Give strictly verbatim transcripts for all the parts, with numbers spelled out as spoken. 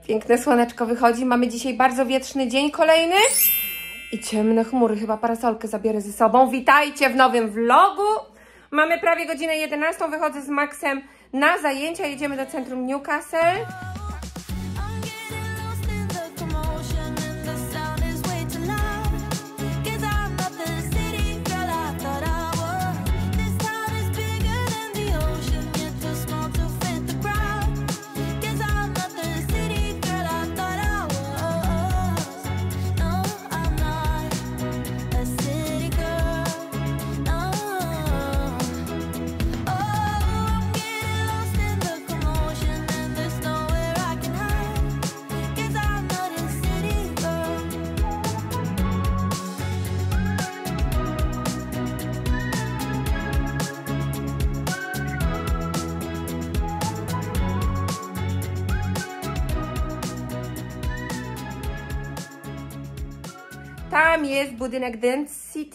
Piękne słoneczko wychodzi. Mamy dzisiaj bardzo wietrzny dzień kolejny. I ciemne chmury. Chyba parasolkę zabiorę ze sobą. Witajcie w nowym vlogu. Mamy prawie godzinę jedenastą. Wychodzę z Maxem na zajęcia. Jedziemy do centrum Newcastle. Tam jest budynek Dance City.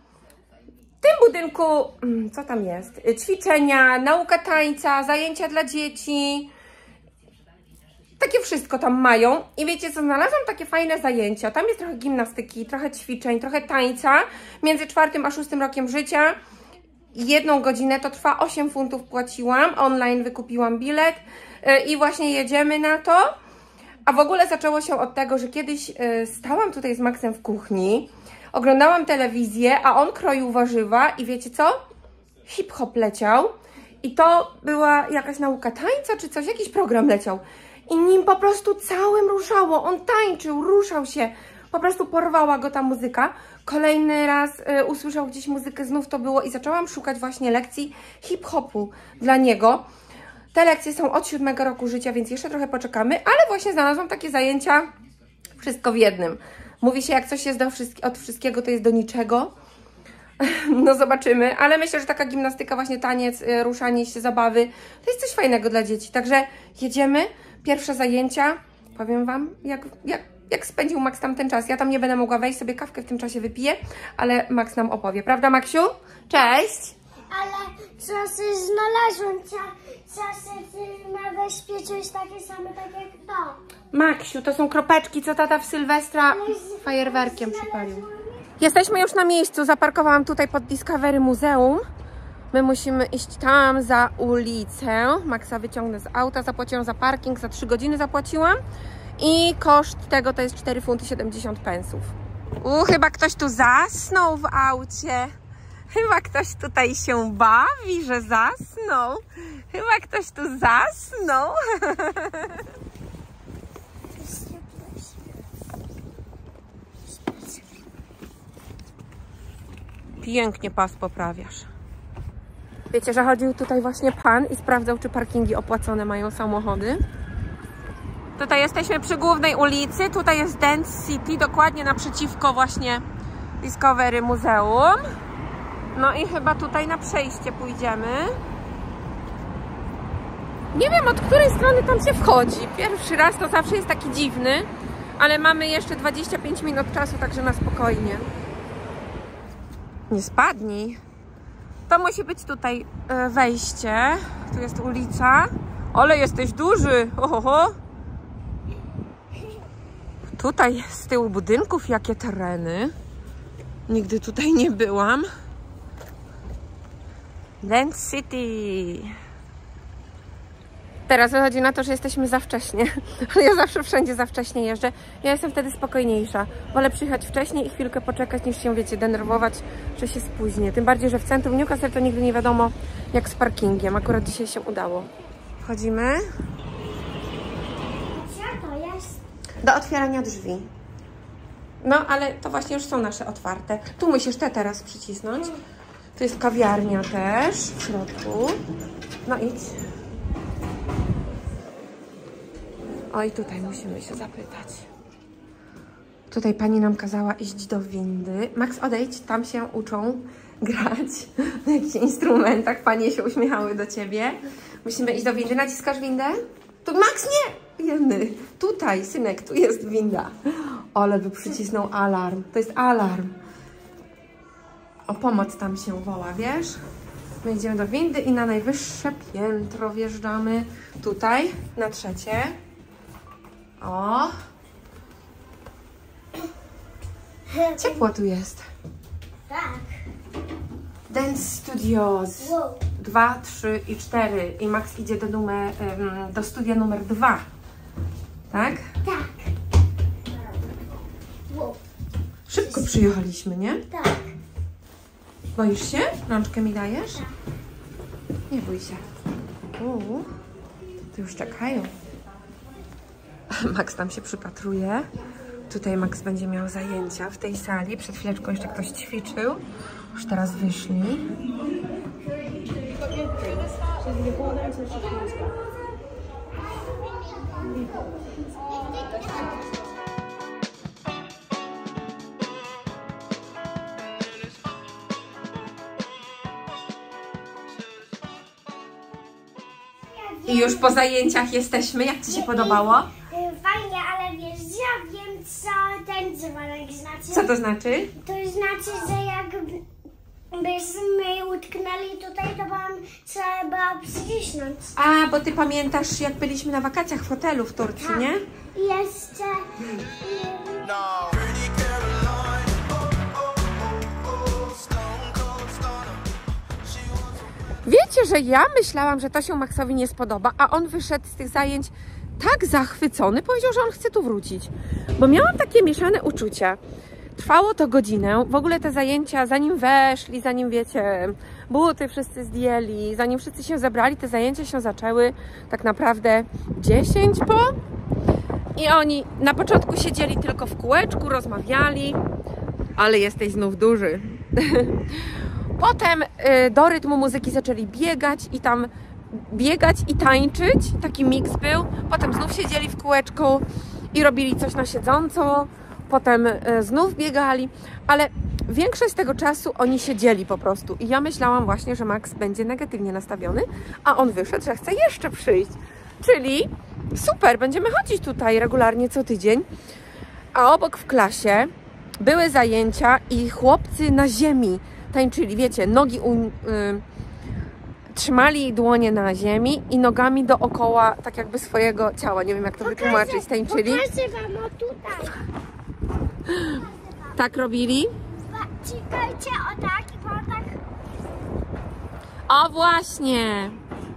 W tym budynku, co tam jest? Ćwiczenia, nauka tańca, zajęcia dla dzieci. Takie wszystko tam mają. I wiecie co, znalazłam takie fajne zajęcia. Tam jest trochę gimnastyki, trochę ćwiczeń, trochę tańca. Między czwartym a szóstym rokiem życia. Jedną godzinę to trwa, osiem funtów płaciłam. Online wykupiłam bilet. I właśnie jedziemy na to. A w ogóle zaczęło się od tego, że kiedyś y, stałam tutaj z Maxem w kuchni, oglądałam telewizję, a on kroił warzywa i wiecie co? Hip-hop leciał i to była jakaś nauka tańca czy coś, jakiś program leciał. I nim po prostu całym ruszało, on tańczył, ruszał się, po prostu porwała go ta muzyka. Kolejny raz y, usłyszał gdzieś muzykę, znów to było i zaczęłam szukać właśnie lekcji hip-hopu dla niego. Te lekcje są od siódmego roku życia, więc jeszcze trochę poczekamy, ale właśnie znalazłam takie zajęcia, wszystko w jednym. Mówi się, jak coś jest do wszystki od wszystkiego, to jest do niczego. No zobaczymy, ale myślę, że taka gimnastyka, właśnie taniec, ruszanie się, zabawy, to jest coś fajnego dla dzieci. Także jedziemy, pierwsze zajęcia, powiem Wam, jak, jak, jak spędził Max tam ten czas. Ja tam nie będę mogła wejść, sobie kawkę w tym czasie wypiję, ale Max nam opowie, prawda Maksiu? Cześć! Ale czasy znalazłem, czasy na wyspie coś takie same, tak jak to. Maksiu, to są kropeczki, co tata w Sylwestra fajerwerkiem przypalił. Jesteśmy już na miejscu, zaparkowałam tutaj pod Discovery Muzeum. My musimy iść tam za ulicę. Maxa wyciągnę z auta, zapłaciłam za parking, za trzy godziny zapłaciłam. I koszt tego to jest cztery funty siedemdziesiąt pensów. U, chyba ktoś tu zasnął w aucie. Chyba ktoś tutaj się bawi, że zasnął. Chyba ktoś tu zasnął. Pięknie pas poprawiasz. Wiecie, że chodził tutaj właśnie pan i sprawdzał, czy parkingi opłacone mają samochody. Tutaj jesteśmy przy głównej ulicy. Tutaj jest Dance City, dokładnie naprzeciwko właśnie Discovery Muzeum. No i chyba tutaj na przejście pójdziemy. Nie wiem, od której strony tam się wchodzi. Pierwszy raz to zawsze jest taki dziwny, ale mamy jeszcze dwadzieścia pięć minut czasu, także na spokojnie. Nie spadnij. To musi być tutaj wejście. Tu jest ulica. Ale jesteś duży. Oho. Tutaj z tyłu budynków jakie tereny. Nigdy tutaj nie byłam. Dance City. Teraz wychodzi na to, że jesteśmy za wcześnie. Ale ja zawsze wszędzie za wcześnie jeżdżę. Ja jestem wtedy spokojniejsza. Wolę przyjechać wcześniej i chwilkę poczekać, niż się, wiecie, denerwować, że się spóźnię. Tym bardziej, że w centrum Newcastle to nigdy nie wiadomo, jak z parkingiem. Akurat dzisiaj się udało. Wchodzimy. Co to jest? Do otwierania drzwi. No, ale to właśnie już są nasze otwarte. Tu musisz te teraz przycisnąć. Tu jest kawiarnia też w środku. No idź. Oj, tutaj musimy się zapytać. Tutaj pani nam kazała iść do windy. Max, odejdź, tam się uczą grać na jakichś instrumentach. Panie się uśmiechały do ciebie. Musimy iść do windy. Naciskasz windę? Tu, Max, nie! Jeny. Tutaj, synek, tu jest winda. Ale by przycisnął alarm. To jest alarm. O pomoc tam się woła, wiesz? My idziemy do windy i na najwyższe piętro wjeżdżamy. Tutaj, na trzecie. O! Ciepło tu jest. Tak. Dance Studios. Wow. dwa, trzy i cztery. I Max idzie do, numer, do studia numer dwa. Tak? Tak. Wow. Szybko przyjechaliśmy, nie? Tak. Boisz się? Rączkę mi dajesz? Tak. Nie bój się. Uuu. To już czekają. Max tam się przypatruje. Tutaj Max będzie miał zajęcia w tej sali. Przed chwileczką jeszcze ktoś ćwiczył. Już teraz wyszli. I już po zajęciach jesteśmy. Jak Ci się podobało? Fajnie, ale wiesz, ja wiem, co ten dzwonek znaczy. Co to znaczy? To znaczy, że jakbyśmy utknęli tutaj, to wam trzeba przycisnąć. A, bo Ty pamiętasz, jak byliśmy na wakacjach w hotelu w Turcji, Tak. nie? I jeszcze... No. Pretty Caroline, oh, oh, oh, oh, stone cold stunner. She wants a... Wiecie, że ja myślałam, że to się Maxowi nie spodoba, a on wyszedł z tych zajęć tak zachwycony, powiedział, że on chce tu wrócić. Bo miałam takie mieszane uczucia. Trwało to godzinę. W ogóle te zajęcia, zanim weszli, zanim wiecie, buty wszyscy zdjęli, zanim wszyscy się zebrali, te zajęcia się zaczęły tak naprawdę dziesięć po. I oni na początku siedzieli tylko w kółeczku, rozmawiali, ale jesteś znów duży. Potem y, do rytmu muzyki zaczęli biegać i tam biegać i tańczyć. Taki miks był. Potem znów siedzieli w kółeczku i robili coś na siedząco. Potem y, znów biegali, ale większość tego czasu oni siedzieli po prostu. I ja myślałam właśnie, że Max będzie negatywnie nastawiony, a on wyszedł, że chce jeszcze przyjść. Czyli super, będziemy chodzić tutaj regularnie co tydzień. A obok w klasie były zajęcia i chłopcy na ziemi tańczyli, wiecie, nogi u, y, trzymali dłonie na ziemi i nogami dookoła tak jakby swojego ciała. Nie wiem, jak to wytłumaczyć. Tańczyli. Pokażę wam o tutaj. Tak robili? Czekajcie, o tak i po tak. O właśnie!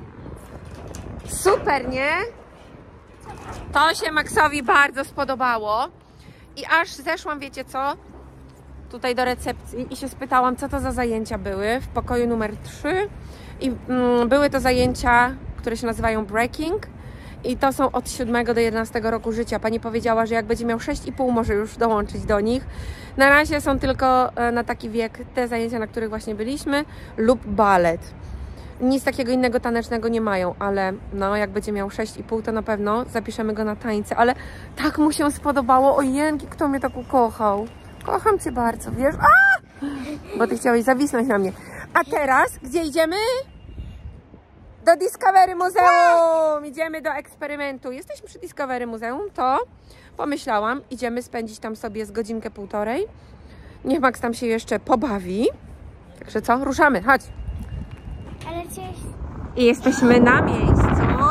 Super, nie? To się Maxowi bardzo spodobało. I aż zeszłam, wiecie co? Tutaj do recepcji i się spytałam, co to za zajęcia były w pokoju numer trzy. I mm, były to zajęcia, które się nazywają breaking. I to są od siódmego do jedenastego roku życia. Pani powiedziała, że jak będzie miał sześć i pół, może już dołączyć do nich. Na razie są tylko na taki wiek te zajęcia, na których właśnie byliśmy, lub balet. Nic takiego innego tanecznego nie mają, ale no jak będzie miał sześć i pół, to na pewno zapiszemy go na tańce. Ale tak mu się spodobało. Ojenki, kto mnie tak ukochał. Kocham Cię bardzo, wiesz? A! Bo Ty chciałeś zawisnąć na mnie. A teraz, gdzie idziemy? Do Discovery Muzeum! Idziemy do eksperymentu. Jesteśmy przy Discovery Muzeum, to pomyślałam, idziemy spędzić tam sobie z godzinkę, półtorej. Niech Max tam się jeszcze pobawi. Także co? Ruszamy, chodź. Ale coś... I jesteśmy na miejscu.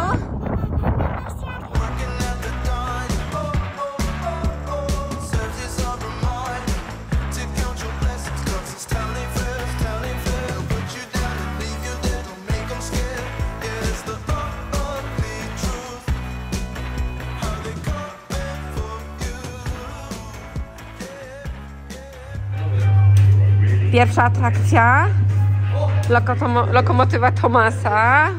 Pierwsza atrakcja, Lokotomo lokomotywa Thomasa.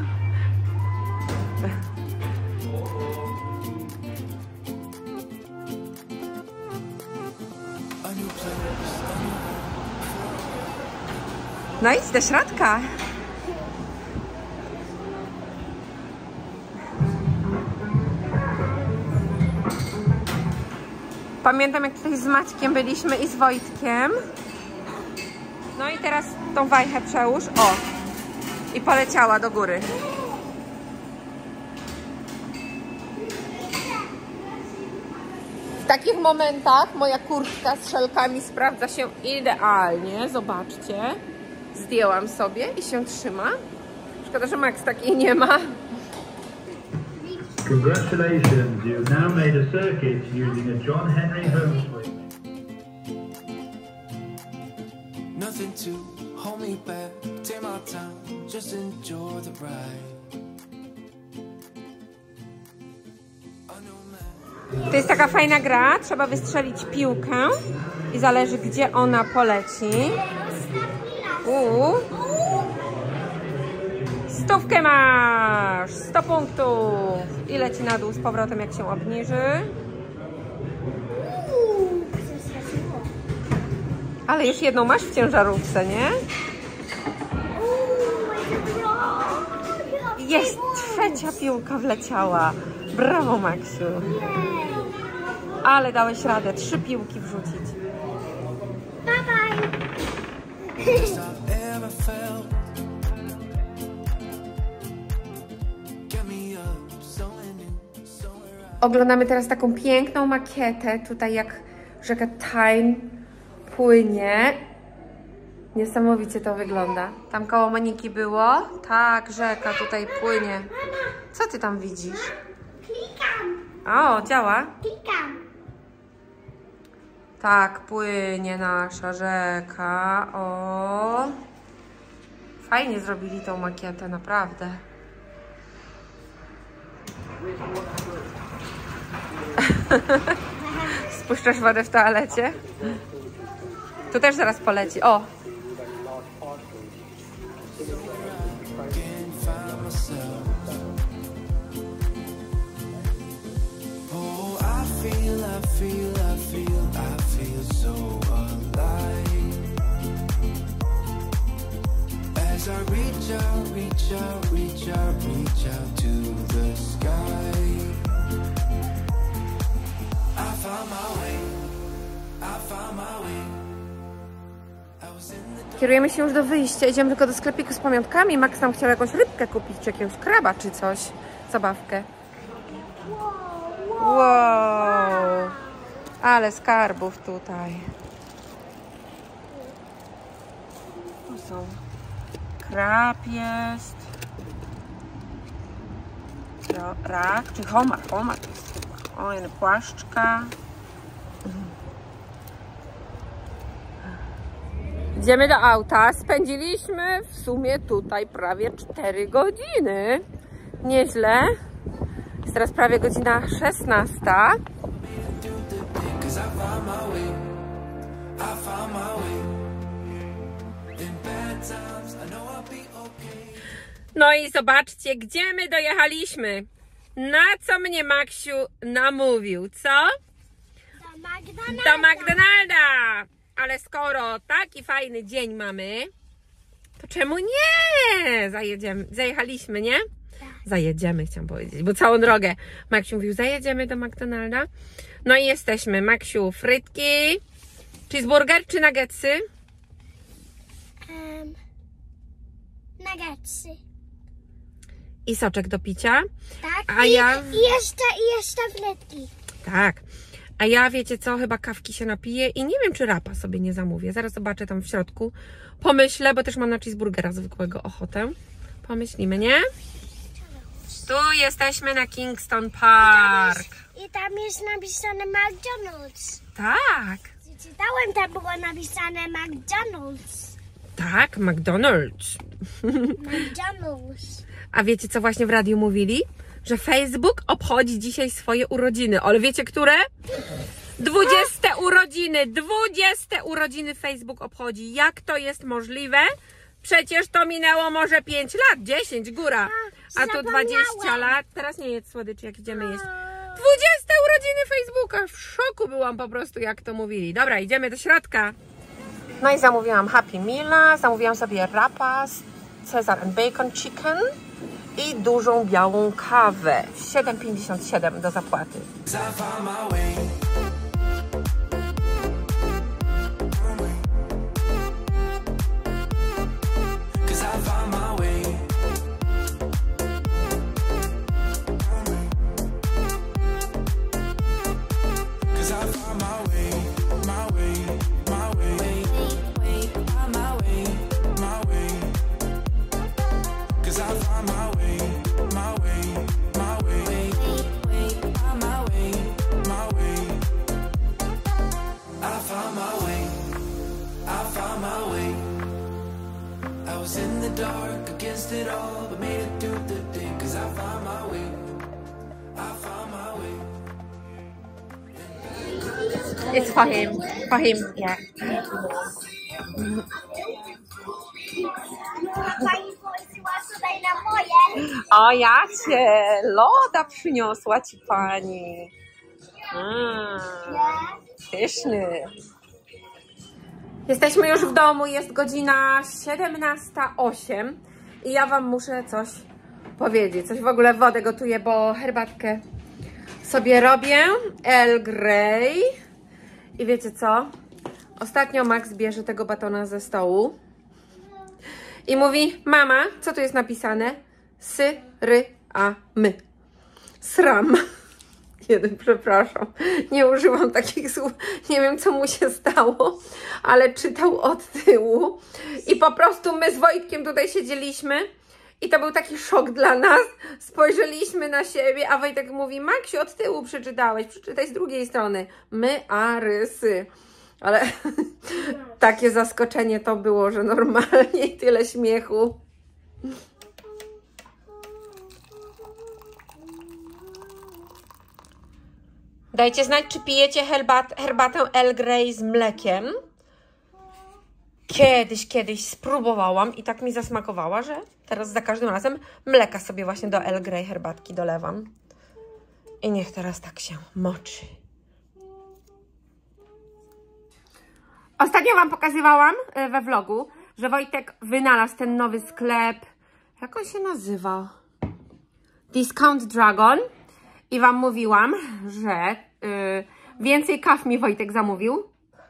No idź do środka. Pamiętam, jak tutaj z Maćkiem byliśmy i z Wojtkiem. No i teraz tą wajchę przełóż. O! I poleciała do góry. W takich momentach moja kurtka z szelkami sprawdza się idealnie. Zobaczcie. Zdjęłam sobie i się trzyma. Szkoda, że Max takiej nie ma. Congratulations, you've now made a circuit using a John Henry home swing. Nothing to hold me back. Take my time, just enjoy the ride. To jest taka fajna gra, trzeba wystrzelić piłkę i zależy, gdzie ona poleci. Uuu. Stówkę masz! sto punktów! I leci na dół z powrotem, jak się obniży. Ale już jedną masz w ciężarówce, nie? Jest! Trzecia piłka wleciała. Brawo, Maksiu! Ale dałeś radę trzy piłki wrzucić. Bye bye! Oglądamy teraz taką piękną makietę, tutaj jak rzeka Tyne płynie. Niesamowicie to wygląda. Tam koło Moniki było? Tak, rzeka tutaj płynie. Co ty tam widzisz? Klikam! O, działa? Klikam! Tak, płynie nasza rzeka. O, fajnie zrobili tą makietę, naprawdę. Spuszczasz wodę w toalecie? Tu też zaraz poleci. O! As I reach out, reach out, reach out, reach out to the sky, I found my way, I found my way. I was in the Kierujemy się już do wyjścia, idziemy tylko do sklepiku z pamiątkami. Max nam chciał jakąś rybkę kupić, czy jakiegoś kraba, czy coś. Zabawkę. Wow! Ale skarbów tutaj. Tu są. Krab jest. Rak, czy homar, homar jest chyba. O, jeden płaszczka. Idziemy do auta. Spędziliśmy w sumie tutaj prawie cztery godziny. Nieźle. Jest teraz prawie godzina szesnasta. No i zobaczcie, gdzie my dojechaliśmy. Na co mnie Maksiu namówił, co? Do McDonalda! Do McDonalda! Ale skoro taki fajny dzień mamy, to czemu nie? Zajedziemy, zajechaliśmy, nie? Zajedziemy, chciałam powiedzieć, bo całą drogę Maksiu mówił, zajedziemy do McDonalda. No i jesteśmy. Maksiu, frytki, cheeseburger czy nuggetsy? Um, nuggetsy. I soczek do picia. Tak, A i, ja... i jeszcze, i jeszcze frytki. Tak. A ja, wiecie co, chyba kawki się napiję i nie wiem, czy rapa sobie nie zamówię. Zaraz zobaczę tam w środku. Pomyślę, bo też mam na cheeseburgera zwykłego ochotę. Pomyślimy, nie? Tu jesteśmy na Kingston Park. I tam jest napisane McDonald's. Tak. Czytałem, tam było napisane McDonald's. Tak, McDonald's. McDonald's. A wiecie, co właśnie w radiu mówili? Że Facebook obchodzi dzisiaj swoje urodziny. Ale wiecie, które? dwudzieste urodziny. dwudzieste urodziny Facebook obchodzi. Jak to jest możliwe? Przecież to minęło może pięć lat, dziesięć, góra. A to dwadzieścia lat. Teraz nie jedz słodyczy, jak idziemy jeść. dwudzieste urodziny Facebooka. W szoku byłam po prostu, jak to mówili. Dobra, idziemy do środka. No i zamówiłam Happy Meala. Zamówiłam sobie rapa, Caesar and Bacon Chicken i dużą białą kawę. siedem pięćdziesiąt siedem do zapłaty. in the dark against it all, but made it through the day, cause I found my way. I found my way. It's for him. For him, yeah. Pani posyła tutaj na moje. O, Jacie, loda przyniosła ci pani. Mm, pyszny. Jesteśmy już w domu, jest godzina siedemnasta osiem i ja wam muszę coś powiedzieć. Coś w ogóle wodę gotuję, bo herbatkę sobie robię. Earl Grey. I wiecie co? Ostatnio Max bierze tego batona ze stołu i mówi: mama, co tu jest napisane? Sy, ry, a, my. Sram. Jeden, przepraszam, nie używam takich słów, nie wiem co mu się stało, ale czytał od tyłu i po prostu my z Wojtkiem tutaj siedzieliśmy i to był taki szok dla nas, spojrzeliśmy na siebie, a Wojtek mówi: Maksiu, od tyłu przeczytałeś, przeczytaj z drugiej strony, my, a, rysy. Ale takie zaskoczenie to było, że normalnie i tyle śmiechu. Dajcie znać, czy pijecie herbat, herbatę Earl Grey z mlekiem. Kiedyś, kiedyś spróbowałam i tak mi zasmakowała, że teraz za każdym razem mleka sobie właśnie do Earl Grey herbatki dolewam. I niech teraz tak się moczy. Ostatnio wam pokazywałam we vlogu, że Wojtek wynalazł ten nowy sklep. Jak on się nazywa? Discount Dragon. I wam mówiłam, że yy, więcej kaw mi Wojtek zamówił.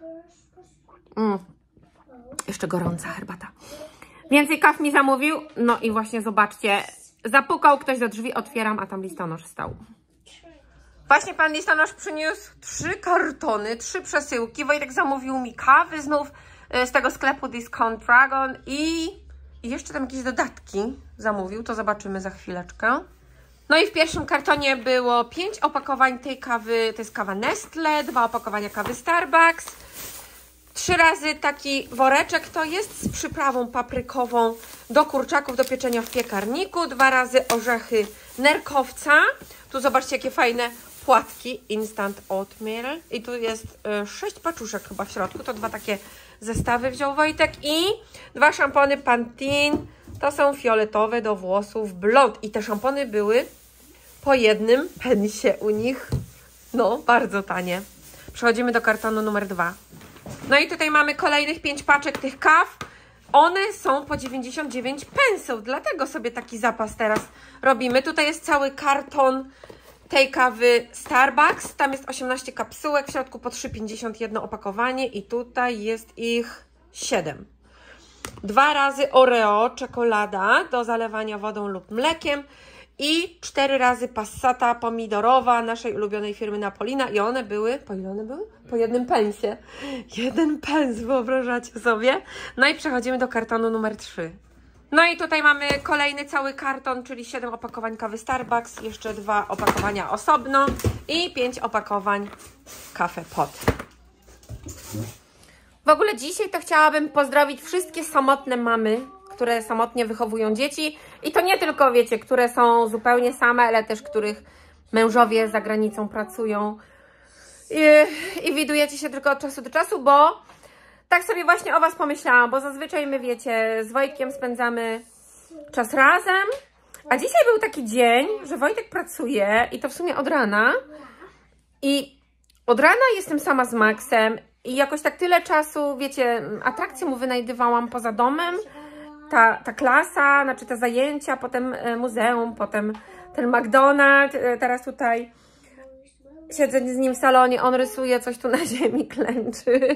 Mm. Jeszcze gorąca herbata. Więcej kaw mi zamówił. No i właśnie zobaczcie, zapukał ktoś do drzwi, otwieram, a tam listonosz stał. Właśnie pan listonosz przyniósł trzy kartony, trzy przesyłki. Wojtek zamówił mi kawy znów z tego sklepu Discount Dragon i jeszcze tam jakieś dodatki zamówił. To zobaczymy za chwileczkę. No i w pierwszym kartonie było pięć opakowań tej kawy, to jest kawa Nestle, dwa opakowania kawy Starbucks, trzy razy taki woreczek to jest z przyprawą paprykową do kurczaków do pieczenia w piekarniku, dwa razy orzechy nerkowca, tu zobaczcie jakie fajne płatki Instant Oatmeal i tu jest y, sześć paczuszek chyba w środku, to dwa takie zestawy wziął Wojtek i dwa szampony Pantene, to są fioletowe do włosów blond i te szampony były po jednym pensie u nich. No, bardzo tanie. Przechodzimy do kartonu numer dwa. No i tutaj mamy kolejnych pięć paczek tych kaw. One są po dziewięćdziesiąt dziewięć pensów, dlatego sobie taki zapas teraz robimy. Tutaj jest cały karton tej kawy Starbucks. Tam jest osiemnaście kapsułek, w środku po trzy pięćdziesiąt jedno opakowanie i tutaj jest ich siedem. Dwa razy Oreo, czekolada do zalewania wodą lub mlekiem i cztery razy passata pomidorowa naszej ulubionej firmy Napolina i one były, po ile one były? Po jednym pensie. Jeden pens, wyobrażacie sobie? No i przechodzimy do kartonu numer trzy. No i tutaj mamy kolejny cały karton, czyli siedem opakowań kawy Starbucks, jeszcze dwa opakowania osobno i pięć opakowań kafe pot. W ogóle dzisiaj to chciałabym pozdrowić wszystkie samotne mamy, które samotnie wychowują dzieci. I to nie tylko, wiecie, które są zupełnie same, ale też których mężowie za granicą pracują. I, i widujecie się tylko od czasu do czasu, bo tak sobie właśnie o was pomyślałam, bo zazwyczaj my, wiecie, z Wojtkiem spędzamy czas razem. A dzisiaj był taki dzień, że Wojtek pracuje i to w sumie od rana. I od rana jestem sama z Maxem. I jakoś tak tyle czasu, wiecie, atrakcje mu wynajdywałam poza domem, ta, ta klasa, znaczy te zajęcia, potem muzeum, potem ten McDonald's, teraz tutaj siedzę z nim w salonie, on rysuje, coś tu na ziemi klęczy.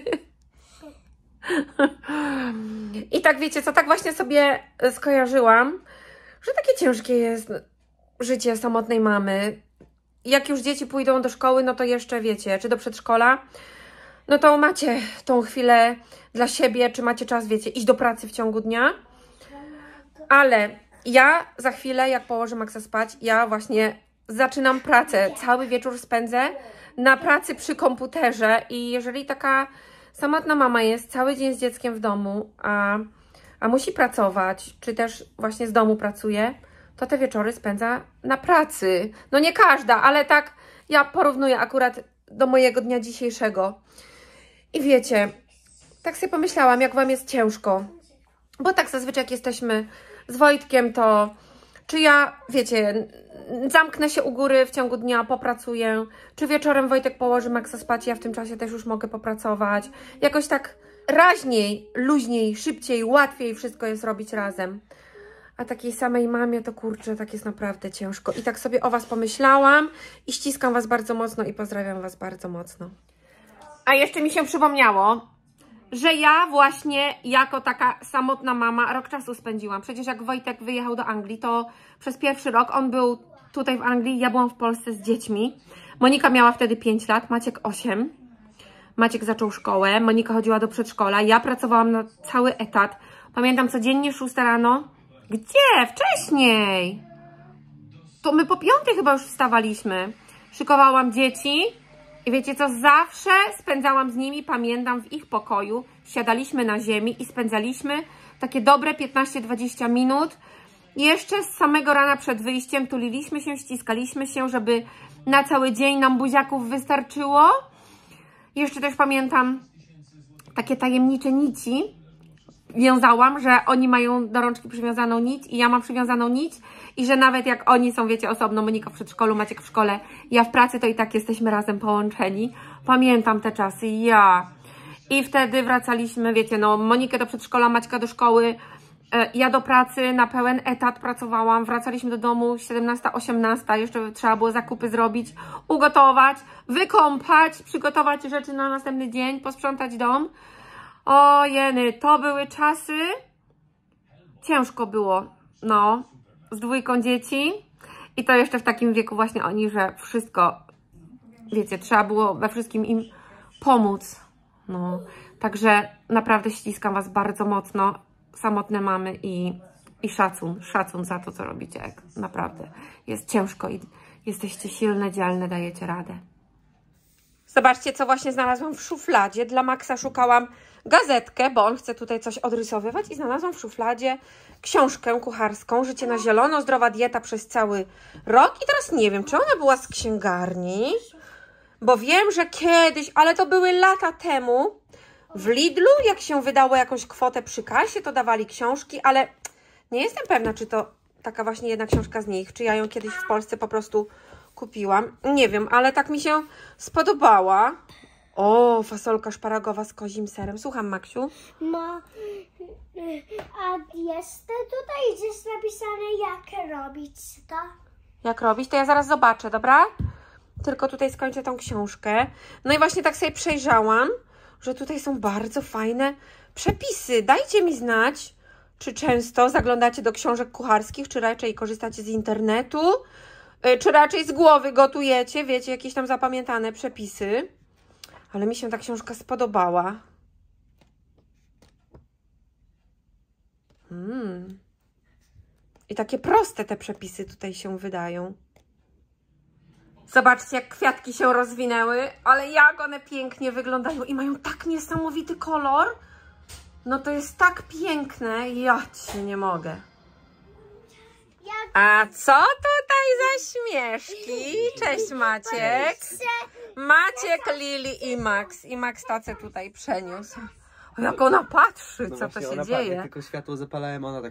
I tak wiecie co, tak właśnie sobie skojarzyłam, że takie ciężkie jest życie samotnej mamy. Jak już dzieci pójdą do szkoły, no to jeszcze wiecie, czy do przedszkola, no to macie tą chwilę dla siebie, czy macie czas, wiecie, iść do pracy w ciągu dnia. Ale ja za chwilę, jak położę Maxa spać, ja właśnie zaczynam pracę. Cały wieczór spędzę na pracy przy komputerze i jeżeli taka samotna mama jest cały dzień z dzieckiem w domu, a, a musi pracować, czy też właśnie z domu pracuje, to te wieczory spędza na pracy. No nie każda, ale tak ja porównuję akurat do mojego dnia dzisiejszego. I wiecie, tak sobie pomyślałam, jak Wam jest ciężko, bo tak zazwyczaj jak jesteśmy z Wojtkiem, to czy ja, wiecie, zamknę się u góry w ciągu dnia, popracuję, czy wieczorem Wojtek położy Maxa spać, ja w tym czasie też już mogę popracować. Jakoś tak raźniej, luźniej, szybciej, łatwiej wszystko jest robić razem. A takiej samej mamie to kurczę, tak jest naprawdę ciężko. I tak sobie o Was pomyślałam i ściskam Was bardzo mocno i pozdrawiam Was bardzo mocno. A jeszcze mi się przypomniało, że ja właśnie jako taka samotna mama rok czasu spędziłam. Przecież jak Wojtek wyjechał do Anglii, to przez pierwszy rok on był tutaj w Anglii, ja byłam w Polsce z dziećmi. Monika miała wtedy pięć lat, Maciek osiem. Maciek zaczął szkołę, Monika chodziła do przedszkola, ja pracowałam na cały etat. Pamiętam codziennie szósta rano. Gdzie? Wcześniej! To my po piątej chyba już wstawaliśmy. Szykowałam dzieci i wiecie co? Zawsze spędzałam z nimi, pamiętam, w ich pokoju. Siadaliśmy na ziemi i spędzaliśmy takie dobre piętnaście dwadzieścia minut. Jeszcze z samego rana przed wyjściem tuliliśmy się, ściskaliśmy się, żeby na cały dzień nam buziaków wystarczyło. Jeszcze też pamiętam takie tajemnicze nici. Wiązałam, że oni mają do rączki przywiązaną nić i ja mam przywiązaną nić i że nawet jak oni są, wiecie, osobno, Monika w przedszkolu, Maciek w szkole, ja w pracy, to i tak jesteśmy razem połączeni. Pamiętam te czasy, ja. I wtedy wracaliśmy, wiecie, no Monikę do przedszkola, Maćka do szkoły, ja do pracy, na pełen etat pracowałam, wracaliśmy do domu siedemnasta, osiemnasta, jeszcze trzeba było zakupy zrobić, ugotować, wykąpać, przygotować rzeczy na następny dzień, posprzątać dom. O jeny, to były czasy, ciężko było, no, z dwójką dzieci i to jeszcze w takim wieku właśnie oni, że wszystko, wiecie, trzeba było we wszystkim im pomóc, no, także naprawdę ściskam Was bardzo mocno, samotne mamy i, i szacun, szacun za to, co robicie, naprawdę, jest ciężko i jesteście silne, dzielne, dajecie radę. Zobaczcie, co właśnie znalazłam w szufladzie. Dla Maxa szukałam gazetkę, bo on chce tutaj coś odrysowywać i znalazłam w szufladzie książkę kucharską Życie na zielono, zdrowa dieta przez cały rok. I teraz nie wiem, czy ona była z księgarni, bo wiem, że kiedyś, ale to były lata temu, w Lidlu, jak się wydało jakąś kwotę przy kasie, to dawali książki, ale nie jestem pewna, czy to taka właśnie jedna książka z nich, czy ja ją kiedyś w Polsce po prostu kupiłam. Nie wiem, ale tak mi się spodobała. O, fasolka szparagowa z kozim serem. Słucham, Maksiu. No, a jest tutaj gdzieś napisane, jak robić to? Jak robić? To ja zaraz zobaczę, dobra? Tylko tutaj skończę tą książkę. No i właśnie tak sobie przejrzałam, że tutaj są bardzo fajne przepisy. Dajcie mi znać, czy często zaglądacie do książek kucharskich, czy raczej korzystacie z internetu, czy raczej z głowy gotujecie, wiecie, jakieś tam zapamiętane przepisy. Ale mi się ta książka spodobała. Hmm. I takie proste te przepisy tutaj się wydają. Zobaczcie, jak kwiatki się rozwinęły, ale jak one pięknie wyglądają i mają tak niesamowity kolor. No to jest tak piękne, ja ci nie mogę. A co tutaj za śmieszki? Cześć, Maciek. Maciek, Lili i Max. I Max tacę tutaj przeniósł. O, jak ona patrzy, No co to właśnie, się ona dzieje. Patrzy, tylko światło zapalałem, ona tak...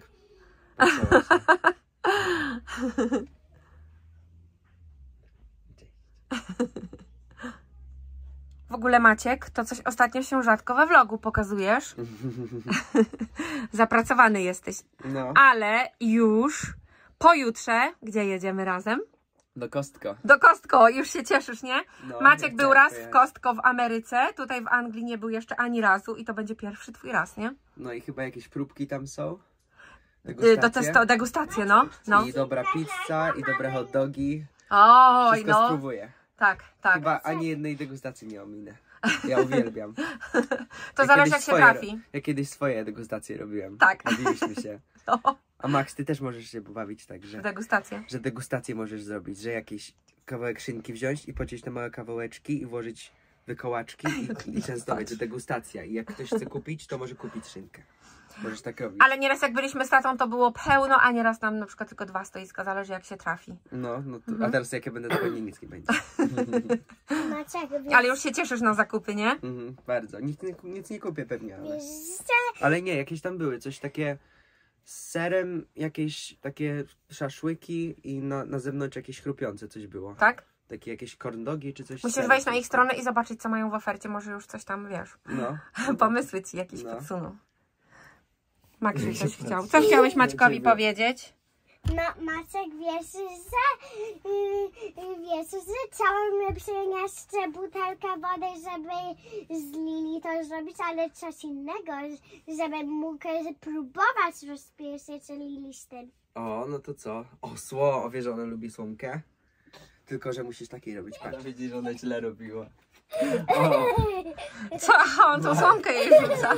W ogóle, Maciek, to coś ostatnio się rzadko we vlogu pokazujesz. Zapracowany jesteś. No. Ale już pojutrze, gdzie jedziemy razem? Do Costco. Do Costco, już się cieszysz, nie? No, Maciek nie był chciałem raz w pojechać. Costco w Ameryce, tutaj w Anglii nie był jeszcze ani razu i to będzie pierwszy twój raz, nie? No i chyba jakieś próbki tam są. Y, Do Degustacje. testo, degustacje, no. no. I dobra pizza, i dobre hot dogi. Oj, Wszystko no. spróbuję. Tak, tak. Chyba ani jednej degustacji nie ominę. Ja uwielbiam. To Ja zależy, kiedyś jak się swoje- trafi. Ja kiedyś swoje degustacje robiłem. Tak. Bawiliśmy się. No, A Max, ty też możesz się pobawić tak, że, degustacje. że degustację możesz zrobić, że jakiś kawałek szynki wziąć i pociąć na małe kawałeczki i włożyć wykołaczki i, i częstować, to degustacja. I jak ktoś chce kupić, to może kupić szynkę. Możesz tak robić. Ale nieraz jak byliśmy z tatą, to było pełno, a nieraz nam na przykład tylko dwa stoiska, zależy jak się trafi. No, no to, mhm. A teraz jak ja będę, to pewnie nic nie będzie. Ale już się cieszysz na zakupy, nie? Mhm, bardzo. Nic, nic nie kupię pewnie, ale... Wiesz, Ale nie, jakieś tam były, coś takie z serem, jakieś takie szaszłyki i na, na zewnątrz jakieś chrupiące coś było. Tak? Takie jakieś corn dogi czy coś. z Musisz serem, wejść na coś ich stronę i zobaczyć, co mają w ofercie. Może już coś tam, wiesz, No. pomysły ci jakieś No. podsuną. Maksiu coś chciał. Co chciałeś Maćkowi powiedzieć? No, Maciek, wiesz, że yy, wiesz, że chciałem przynieść butelkę wody, żeby z Lili to zrobić, ale coś innego, żeby mógł próbować rozpieszyć Lili z tym. O, no to co? O, sło, o, wiesz, że ona lubi słomkę? Tylko, że musisz takiej robić. Patrz, widzisz, że ona źle robiła. O, Co? On tą słomkę jej rzuca.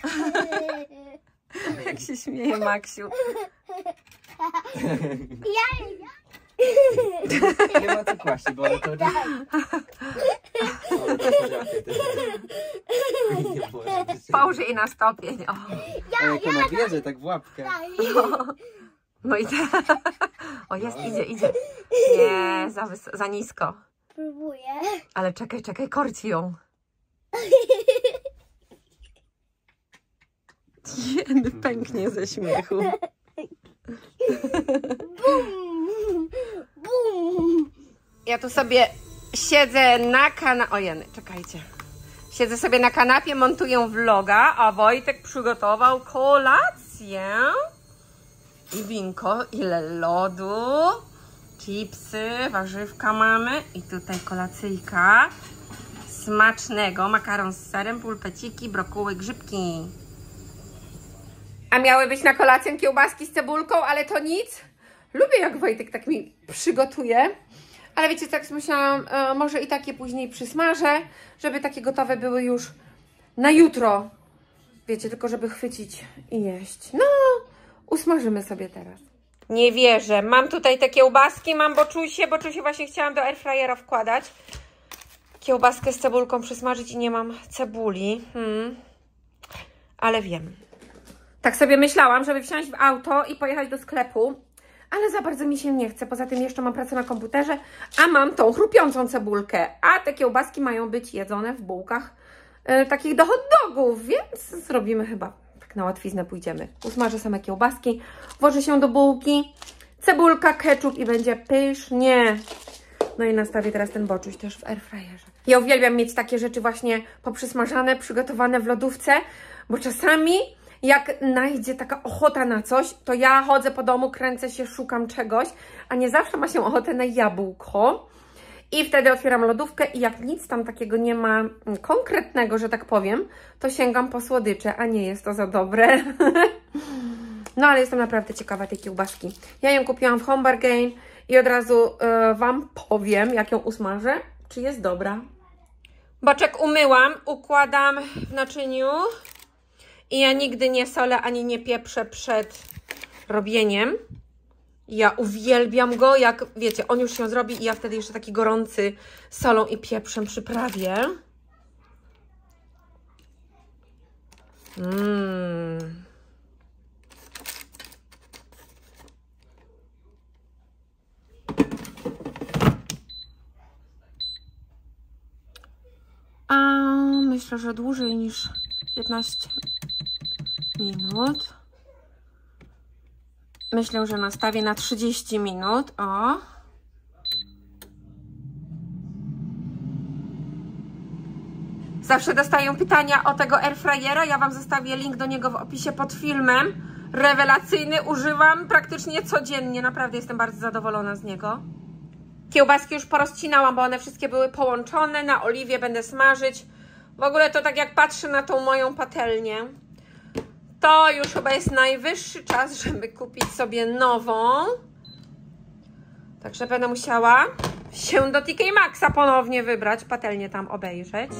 Jak się śmieje Maksiu. Ja, nie ma co kłaść, bo ona to... Ona to potrafi też. Nie może. Połóż jej na stopień. O, A jak ona bierze tak w łapkę. no i te... O, jest, idzie, idzie. Nie, za, wys... za nisko. próbuję. Ale czekaj, czekaj, korci ją. Jeny pęknie ze śmiechu. Bum, bum. Ja tu sobie siedzę na kanapie. O jeny, czekajcie. Siedzę sobie na kanapie, montuję vloga, a Wojtek przygotował kolację. I winko, ile lodu, chipsy, warzywka mamy i tutaj kolacyjka. Smacznego, makaron z serem, pulpeciki, brokuły, grzybki. A miały być na kolację kiełbaski z cebulką, ale to nic. Lubię, jak Wojtek tak mi przygotuje. Ale wiecie, tak myślałam, e, może i takie później przysmażę, żeby takie gotowe były już na jutro. Wiecie, tylko żeby chwycić i jeść. No, usmażymy sobie teraz. Nie wierzę. Mam tutaj te kiełbaski, mam boczusie. Boczusie właśnie chciałam do airfryera wkładać. Kiełbaskę z cebulką przysmażyć i nie mam cebuli. Hmm. Ale wiem. Tak sobie myślałam, żeby wsiąść w auto i pojechać do sklepu, ale za bardzo mi się nie chce. Poza tym jeszcze mam pracę na komputerze, a mam tą chrupiącą cebulkę, a te kiełbaski mają być jedzone w bułkach yy, takich do hot dogów, więc zrobimy chyba tak na łatwiznę, pójdziemy. Usmażę same kiełbaski, włożę się do bułki, cebulka, ketchup i będzie pysznie. No i nastawię teraz ten boczuś też w airfryerze. Ja uwielbiam mieć takie rzeczy właśnie poprzysmażane, przygotowane w lodówce, bo czasami jak najdzie taka ochota na coś, to ja chodzę po domu, kręcę się, szukam czegoś, a nie zawsze ma się ochotę na jabłko. I wtedy otwieram lodówkę i jak nic tam takiego nie ma konkretnego, że tak powiem, to sięgam po słodycze, a nie jest to za dobre. No ale jestem naprawdę ciekawa tej kiełbaski. Ja ją kupiłam w Home Bargain i od razu yy, Wam powiem, jak ją usmażę, czy jest dobra. Boczek umyłam, układam w naczyniu. I ja nigdy nie solę ani nie pieprzę przed robieniem. Ja uwielbiam go, jak wiecie, on już się zrobi i ja wtedy jeszcze taki gorący solą i pieprzem przyprawię. Mmm. A myślę, że dłużej niż piętnaście minut. Myślę, że nastawię na trzydzieści minut. O. Zawsze dostaję pytania o tego airfryera. Ja Wam zostawię link do niego w opisie pod filmem. Rewelacyjny, używam praktycznie codziennie. Naprawdę jestem bardzo zadowolona z niego. Kiełbaski już porozcinałam, bo one wszystkie były połączone. Na oliwie będę smażyć. W ogóle to tak jak patrzę na tą moją patelnię, to już chyba jest najwyższy czas, żeby kupić sobie nową. Także będę musiała się do T K Maxxa ponownie wybrać, patelnię tam obejrzeć.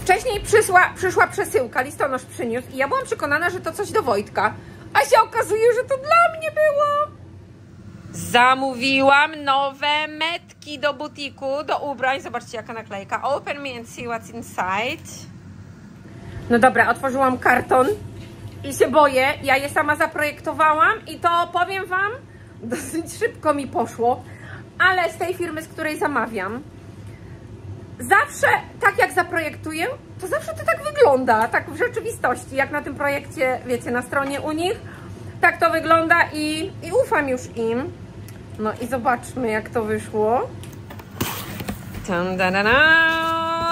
Wcześniej przyszła, przyszła przesyłka, listonosz przyniósł i ja byłam przekonana, że to coś do Wojtka. A się okazuje, że to dla mnie było. Zamówiłam nowe metki do butiku, do ubrań. Zobaczcie, jaka naklejka. Open me and see what's inside. No dobra, otworzyłam karton i się boję. Ja je sama zaprojektowałam i to powiem wam, dosyć szybko mi poszło. Ale z tej firmy, z której zamawiam, zawsze tak jak zaprojektuję, to zawsze to tak wygląda, tak w rzeczywistości, jak na tym projekcie, wiecie, na stronie u nich, tak to wygląda i, i ufam już im. No i zobaczmy, jak to wyszło. Tam, da, da, da.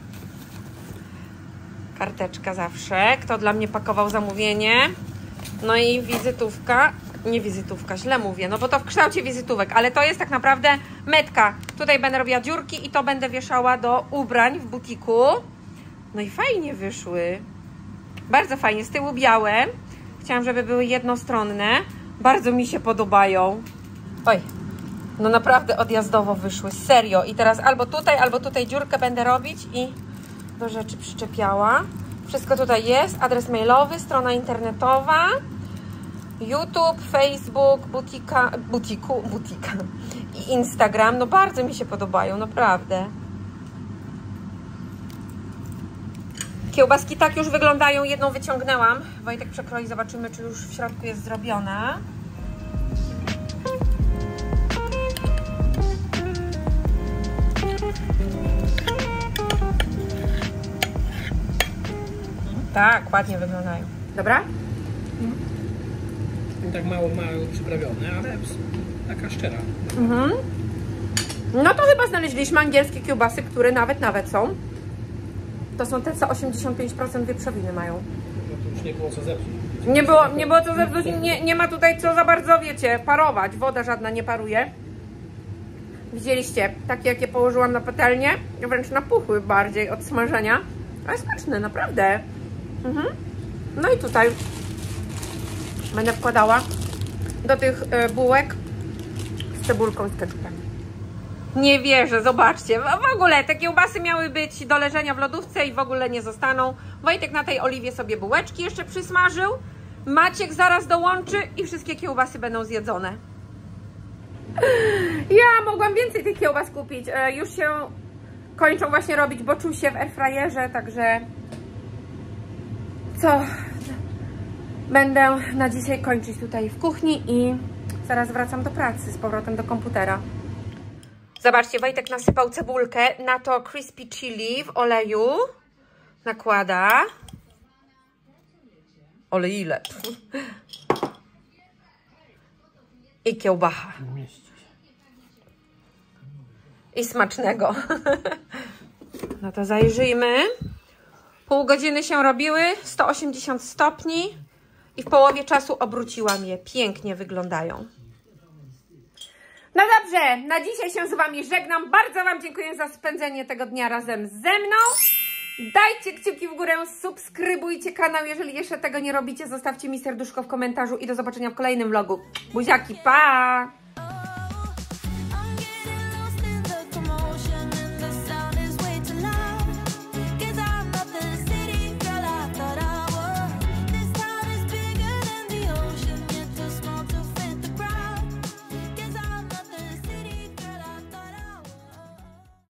Karteczka zawsze, kto dla mnie pakował zamówienie. No i wizytówka. Nie wizytówka, źle mówię, no bo to w kształcie wizytówek, ale to jest tak naprawdę metka. Tutaj będę robiła dziurki i to będę wieszała do ubrań w butiku. No i fajnie wyszły. Bardzo fajnie, z tyłu białe. Chciałam, żeby były jednostronne. Bardzo mi się podobają. Oj, no naprawdę odjazdowo wyszły, serio. I teraz albo tutaj, albo tutaj dziurkę będę robić i do rzeczy przyczepiała. Wszystko tutaj jest, adres mailowy, strona internetowa. YouTube, Facebook, butika, butiku, butika i Instagram. No bardzo mi się podobają, naprawdę. Kiełbaski tak już wyglądają. Jedną wyciągnęłam. Wojtek przekroi, zobaczymy, czy już w środku jest zrobiona. Tak, ładnie wyglądają. Dobra? Tak mało, mało przyprawione, ale taka szczera. Mhm. No to chyba znaleźliśmy angielskie kiełbasy, które nawet, nawet są. To są te, co osiemdziesiąt pięć procent wieprzowiny mają. No to już nie było co zepsuć. Nie było, nie było co zepsuć, nie, nie ma tutaj co za bardzo, wiecie, parować. Woda żadna nie paruje. Widzieliście, takie jakie położyłam na patelnię, wręcz napuchły bardziej od smażenia. Ale smaczne, naprawdę. Mhm. No i tutaj będę wkładała do tych y, bułek z cebulką i z keczupem. Nie wierzę, zobaczcie. W ogóle te kiełbasy miały być do leżenia w lodówce i w ogóle nie zostaną. Wojtek na tej oliwie sobie bułeczki jeszcze przysmażył. Maciek zaraz dołączy i wszystkie kiełbasy będą zjedzone. Ja mogłam więcej tych kiełbas kupić. E, już się kończą właśnie robić boczusie w airfryerze, także co? Będę na dzisiaj kończyć tutaj w kuchni i zaraz wracam do pracy z powrotem do komputera. Zobaczcie, Wojtek nasypał cebulkę, na to crispy chili w oleju. Nakłada. Ale ile? I kiełbacha. I smacznego. No to zajrzyjmy. Pół godziny się robiły, sto osiemdziesiąt stopni i w połowie czasu obróciłam je. Pięknie wyglądają. No dobrze, na dzisiaj się z wami żegnam. Bardzo wam dziękuję za spędzenie tego dnia razem ze mną. Dajcie kciuki w górę, subskrybujcie kanał, jeżeli jeszcze tego nie robicie. Zostawcie mi serduszko w komentarzu i do zobaczenia w kolejnym vlogu. Buziaki, pa!